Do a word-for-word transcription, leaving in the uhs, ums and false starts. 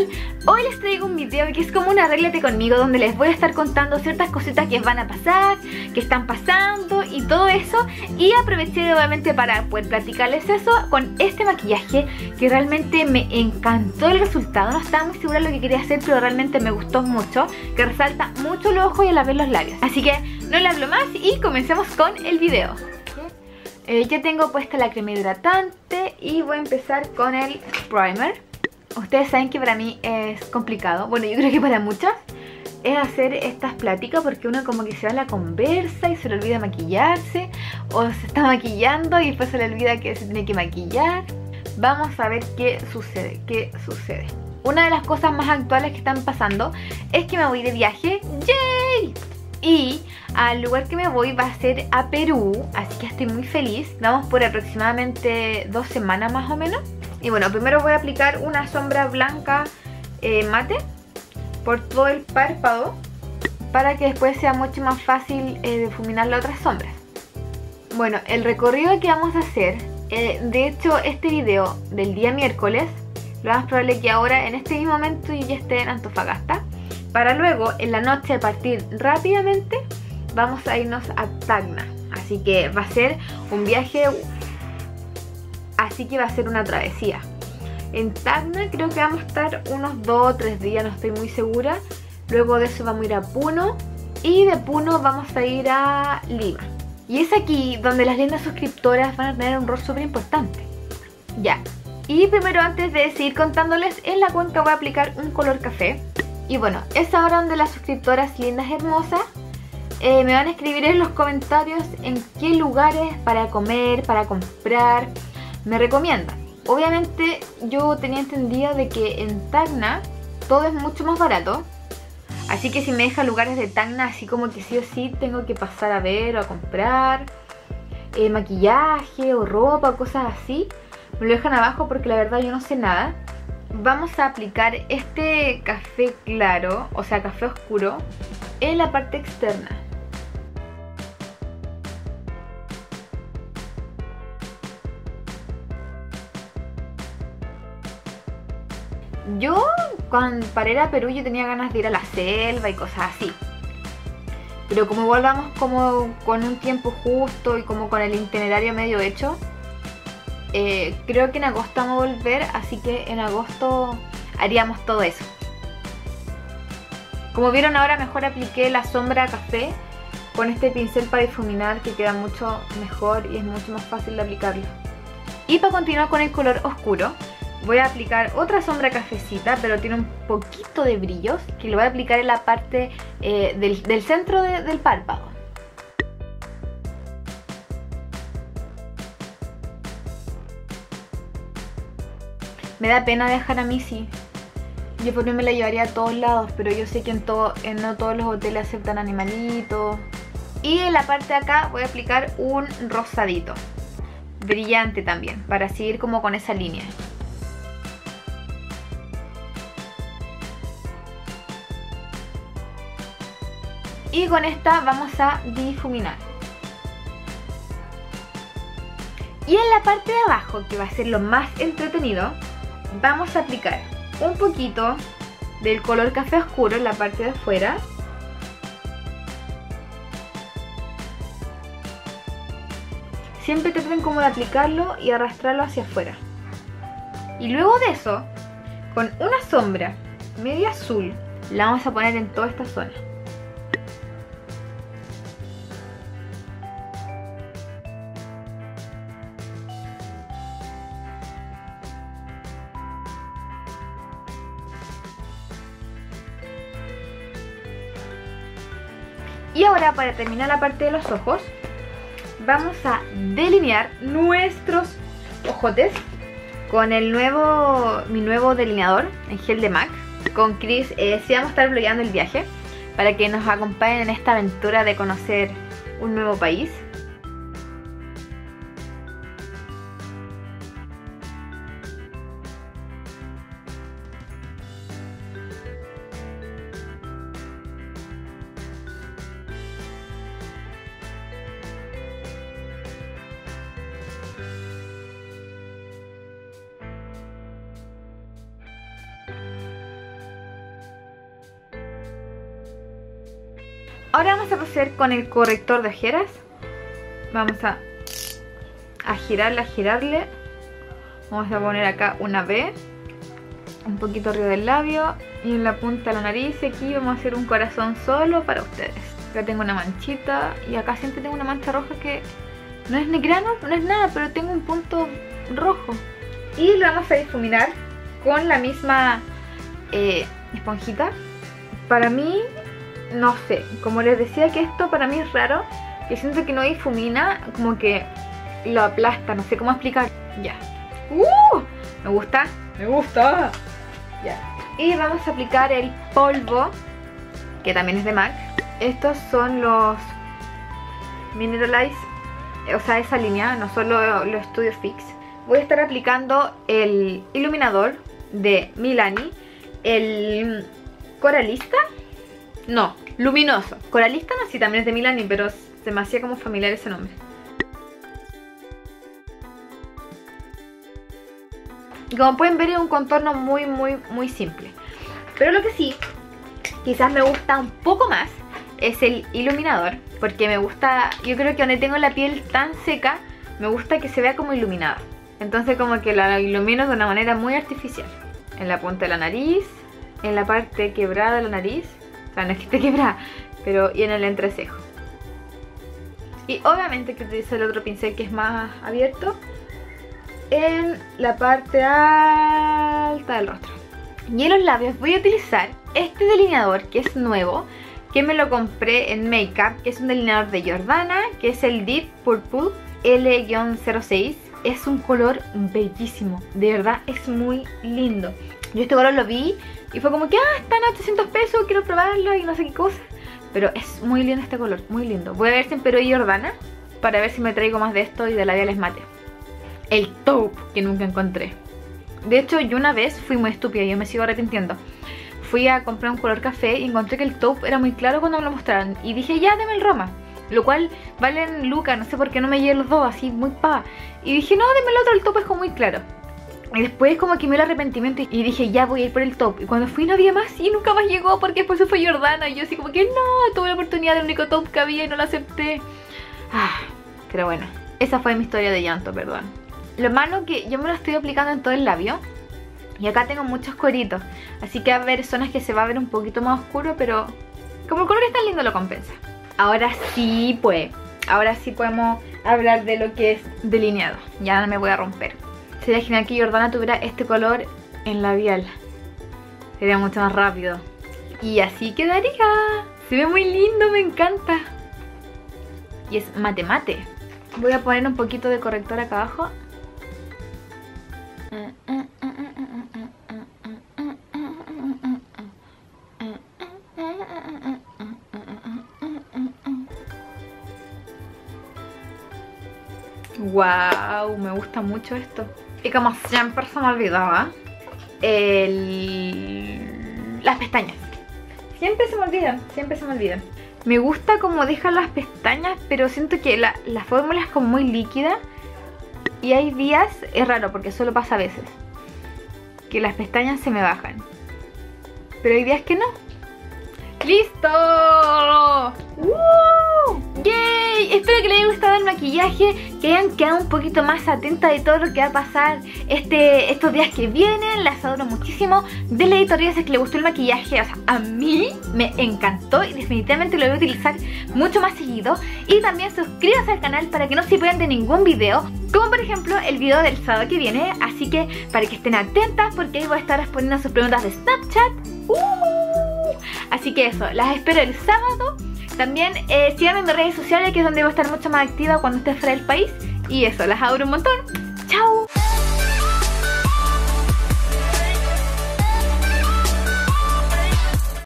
canal. Hoy les traigo un video que es como un arréglate conmigo, donde les voy a estar contando ciertas cositas que van a pasar, que están pasando y todo eso. Y aproveché obviamente para poder platicarles eso con este maquillaje que realmente me encantó el resultado. No estaba muy segura de lo que quería hacer, pero realmente me gustó mucho, que resalta mucho los ojos y a la vez los labios. Así que no le hablo más y comencemos con el video. Eh, ya tengo puesta la crema hidratante y voy a empezar con el primer. Ustedes saben que para mí es complicado, bueno, yo creo que para muchas, es hacer estas pláticas porque uno como que se va a la conversa y se le olvida maquillarse, o se está maquillando y después se le olvida que se tiene que maquillar. Vamos a ver qué sucede, qué sucede. Una de las cosas más actuales que están pasando es que me voy de viaje. ¡Yay! Y al lugar que me voy va a ser a Perú, así que estoy muy feliz. Vamos por aproximadamente dos semanas más o menos. Y bueno, primero voy a aplicar una sombra blanca eh, mate por todo el párpado, para que después sea mucho más fácil eh, difuminar las otras sombras. Bueno, el recorrido que vamos a hacer, eh, de hecho este video del día miércoles, lo más probable que ahora en este mismo momento yo ya esté en Antofagasta, para luego en la noche partir rápidamente. Vamos a irnos a Tacna, así que va a ser un viaje, así que va a ser una travesía. En Tacna creo que vamos a estar unos dos o tres días, no estoy muy segura. Luego de eso vamos a ir a Puno, y de Puno vamos a ir a Lima. Y es aquí donde las lindas suscriptoras van a tener un rol súper importante. Ya, y primero, antes de seguir contándoles, en la cuenca voy a aplicar un color café. Y bueno, es ahora donde las suscriptoras lindas hermosas eh, me van a escribir en los comentarios en qué lugares para comer, para comprar me recomiendan. Obviamente yo tenía entendido de que en Tacna todo es mucho más barato, así que si me dejan lugares de Tacna así como que sí o sí tengo que pasar a ver o a comprar eh, maquillaje o ropa, cosas así, me lo dejan abajo porque la verdad yo no sé nada. Vamos a aplicar este café claro, o sea café oscuro, en la parte externa. Yo cuando para ir a Perú yo tenía ganas de ir a la selva y cosas así, pero como igual vamos como con un tiempo justo y como con el itinerario medio hecho, eh, creo que en agosto vamos a volver, así que en agosto haríamos todo eso. Como vieron ahora, mejor apliqué la sombra café con este pincel para difuminar, que queda mucho mejor y es mucho más fácil de aplicarlo. Y para continuar con el color oscuro, voy a aplicar otra sombra cafecita, pero tiene un poquito de brillos, que lo voy a aplicar en la parte eh, del, del centro de, del párpado. Me da pena dejar a Missy. Yo por mí me la llevaría a todos lados, pero yo sé que en, todo, en no todos los hoteles aceptan animalitos. Y en la parte de acá voy a aplicar un rosadito, brillante también, para seguir como con esa línea. Y con esta vamos a difuminar. Y en la parte de abajo, que va a ser lo más entretenido, vamos a aplicar un poquito del color café oscuro en la parte de afuera. Siempre traten como de aplicarlo y arrastrarlo hacia afuera. Y luego de eso, con una sombra media azul, la vamos a poner en toda esta zona. Y ahora, para terminar la parte de los ojos, vamos a delinear nuestros ojotes con el nuevo, mi nuevo delineador en gel de MAC. Con Chris eh, sí vamos a estar blogueando el viaje, para que nos acompañen en esta aventura de conocer un nuevo país. Ahora vamos a proceder con el corrector de ojeras. Vamos a, a girarle, a girarle. Vamos a poner acá una B, un poquito arriba del labio y en la punta de la nariz. Y aquí vamos a hacer un corazón solo para ustedes. Acá tengo una manchita y acá siempre tengo una mancha roja que no es negrano, no es nada, pero tengo un punto rojo. Y lo vamos a difuminar con la misma eh, esponjita. Para mí, no sé, como les decía que esto para mí es raro, que siento que no difumina, como que lo aplasta, no sé cómo explicar. Ya. ¡Uh! Me gusta, me gusta. Ya. Y vamos a aplicar el polvo, que también es de MAC. Estos son los Mineralize, o sea, esa línea, no solo los Studio Fix. Voy a estar aplicando el iluminador de Milani, el Coralista, no, Luminoso. Coralista no, sí, también es de Milani, pero se me hacía como familiar ese nombre. Y como pueden ver es un contorno muy, muy, muy simple. Pero lo que sí, quizás me gusta un poco más, es el iluminador, porque me gusta, yo creo que donde tengo la piel tan seca, me gusta que se vea como iluminada. Entonces como que la ilumino de una manera muy artificial. En la punta de la nariz, en la parte quebrada de la nariz, o sea, no es que esté quebrada, pero y en el entrecejo. Y obviamente que utilizo el otro pincel que es más abierto, en la parte alta del rostro. Y en los labios voy a utilizar este delineador que es nuevo, que me lo compré en Makeup, que es un delineador de Jordana, que es el Deep Purple L cero seis. Es un color bellísimo, de verdad es muy lindo. Yo este color lo vi y fue como que, ah, están a ochocientos pesos, quiero probarlo y no sé qué cosa. Pero es muy lindo este color, muy lindo. Voy a ver si empero Jordana para ver si me traigo más de esto y de labiales mate. El taupe que nunca encontré. De hecho, yo una vez fui muy estúpida y yo me sigo arrepintiendo. Fui a comprar un color café y encontré que el taupe era muy claro cuando me lo mostraron. Y dije, ya, deme el Roma. Lo cual valen lucas, no sé por qué no me llevé los dos, así muy pa. Y dije, no, deme el otro, el taupe es como muy claro. Y después como que me dio el arrepentimiento y dije, ya voy a ir por el taupe. Y cuando fui no había más y nunca más llegó porque después se fue Jordana. Y yo así como que no, tuve la oportunidad del único taupe que había y no lo acepté. Ah, pero bueno, esa fue mi historia de llanto, perdón. Lo malo que yo me lo estoy aplicando en todo el labio. Y acá tengo muchos cueritos, así que va a haber zonas que se va a ver un poquito más oscuro, pero como el color es tan lindo lo compensa. Ahora sí, pues, ahora sí podemos hablar de lo que es delineado. Ya no me voy a romper. Sería genial que Jordana tuviera este color en labial. Sería mucho más rápido. Y así quedaría. Se ve muy lindo, me encanta. Y es mate mate. Voy a poner un poquito de corrector acá abajo. Wow, me gusta mucho esto. Y como siempre se me olvidaba, el... las pestañas. Siempre se me olvidan, siempre se me olvidan. Me gusta como dejan las pestañas, pero siento que la, la fórmula es como muy líquida. Y hay días, es raro porque solo pasa a veces, que las pestañas se me bajan. Pero hay días que no. ¡Listo! ¡Woo! ¡Yay! Espero que les haya gustado el maquillaje, que hayan quedado un poquito más atentas de todo lo que va a pasar este, estos días que vienen. Las adoro muchísimo. Denle editorial si es que les gustó el maquillaje. O sea, a mí me encantó y definitivamente lo voy a utilizar mucho más seguido. Y también suscríbanse al canal para que no se pierdan de ningún video, como por ejemplo el video del sábado que viene. Así que para que estén atentas, porque ahí voy a estar respondiendo sus preguntas de Snapchat. ¡Uh! Así que eso, las espero el sábado. También eh, síganme en mis redes sociales, que es donde voy a estar mucho más activa cuando esté fuera del país. Y eso, las adoro un montón. ¡Chao!